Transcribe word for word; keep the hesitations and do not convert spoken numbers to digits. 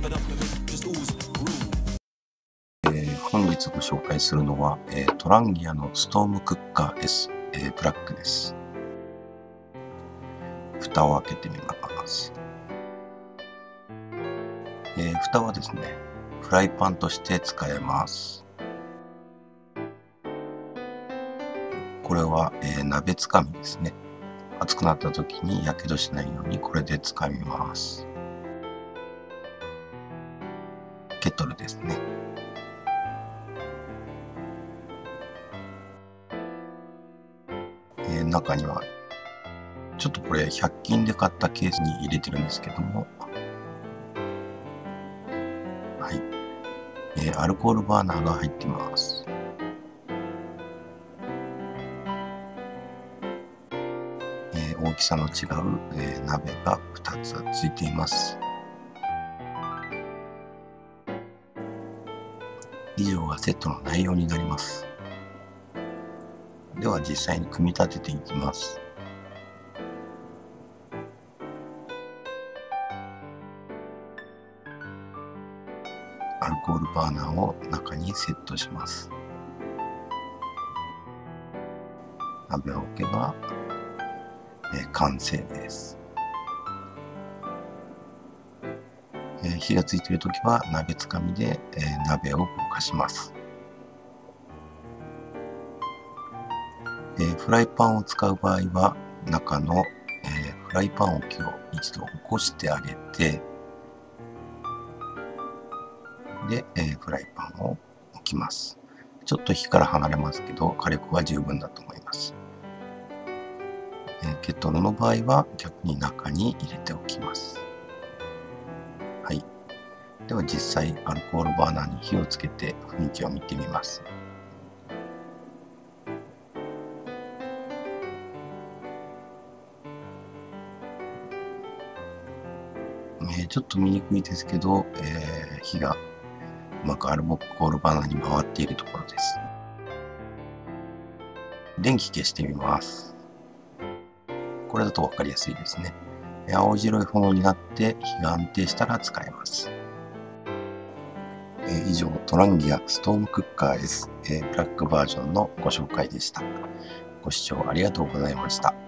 えー、本日ご紹介するのは、えー、トランギアのストームクッカー S、えー、ブラックです。蓋を開けてみます。えー、蓋はですね、フライパンとして使えます。これは、えー、鍋つかみですね。熱くなった時にやけどしないようにこれでつかみます。ケトルですね。えー、中にはちょっとこれひゃく均で買ったケースに入れてるんですけども、はい、えー、アルコールバーナーが入ってます。えー、大きさの違う、えー、鍋がふたつついています。以上がセットの内容になります。では実際に組み立てていきます。アルコールバーナーを中にセットします。鍋を置けば、えー、完成です。えー、火がついているときは鍋つかみで、えー、鍋を動かします。えー、フライパンを使う場合は中の、えー、フライパン置きを一度起こしてあげて、で、えー、フライパンを置きます。ちょっと火から離れますけど火力は十分だと思います。えー、ケトルの場合は逆に中に入れておきます。はい。では実際アルコールバーナーに火をつけて雰囲気を見てみます。えー、ちょっと見にくいですけど、えー、火がうまくアルコールバーナーに回っているところです。電気消してみます。これだと分かりやすいですね。青白い炎になって火が安定したら使えます。えー、以上、トランギアストームクッカー S、えー、ブラックバージョンのご紹介でした。ご視聴ありがとうございました。